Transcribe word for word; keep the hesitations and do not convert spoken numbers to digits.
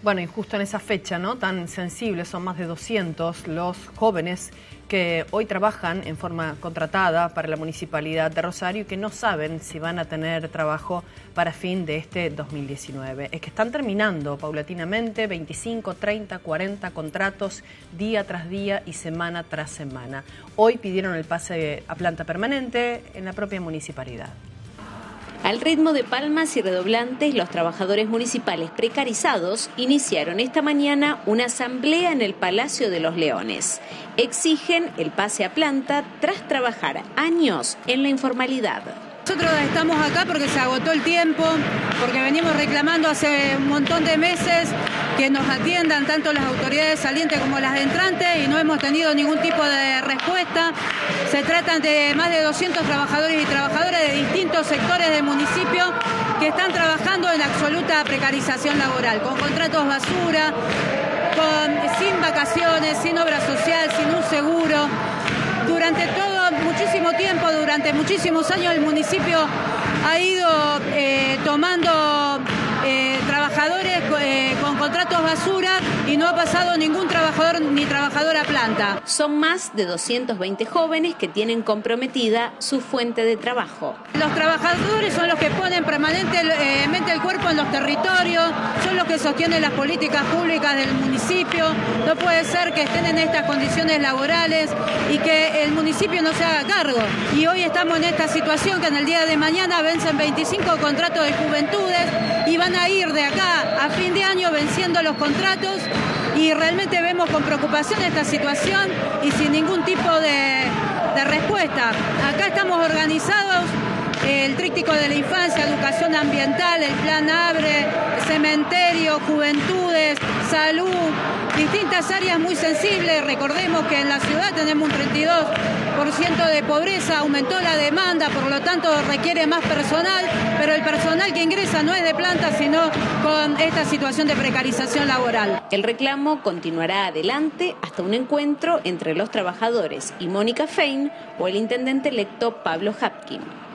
Bueno, y justo en esa fecha, ¿no?, tan sensible, son más de doscientos los jóvenes que hoy trabajan en forma contratada para la Municipalidad de Rosario y que no saben si van a tener trabajo para fin de este dos mil diecinueve. Es que están terminando paulatinamente veinticinco, treinta, cuarenta contratos día tras día y semana tras semana. Hoy pidieron el pase a planta permanente en la propia municipalidad. Al ritmo de palmas y redoblantes, los trabajadores municipales precarizados iniciaron esta mañana una asamblea en el Palacio de los Leones. Exigen el pase a planta tras trabajar años en la informalidad. Nosotros estamos acá porque se agotó el tiempo, porque venimos reclamando hace un montón de meses que nos atiendan tanto las autoridades salientes como las entrantes y no hemos tenido ningún tipo de respuesta. Se tratan de más de doscientos trabajadores y trabajadoras de distintos sectores del municipio que están trabajando en absoluta precarización laboral, con contratos basura, con, sin vacaciones, sin obra social, sin un seguro. Durante todo, muchísimo tiempo, durante muchísimos años el municipio ha ido eh, tomando eh, trabajadores eh, con contratos basura y no ha pasado ningún trabajador ni trabajadora a planta. Son más de doscientos veinte jóvenes que tienen comprometida su fuente de trabajo. Los trabajadores son los que ponen permanentemente el cuerpo en los territorios, son los que sostienen las políticas públicas del municipio. No puede ser que estén en estas condiciones laborales y que el municipio no se haga cargo. Y hoy estamos en esta situación que en el día de mañana vencen veinticinco contratos de juventudes y van a ir de acá a fin de año venciendo los contratos y realmente vemos con preocupación esta situación y sin ningún tipo de, de respuesta. Acá estamos organizados, el tríptico de la infancia, educación ambiental, el plan ABRE, cementerio, juventudes, salud, distintas áreas muy sensibles. Recordemos que en la ciudad tenemos un treinta y dos por ciento de pobreza, aumentó la demanda, por lo tanto requiere más personal, pero el personal que ingresa no es de planta, sino con esta situación de precarización laboral. El reclamo continuará adelante hasta un encuentro entre los trabajadores y Mónica Fein o el intendente electo Pablo Hapkin.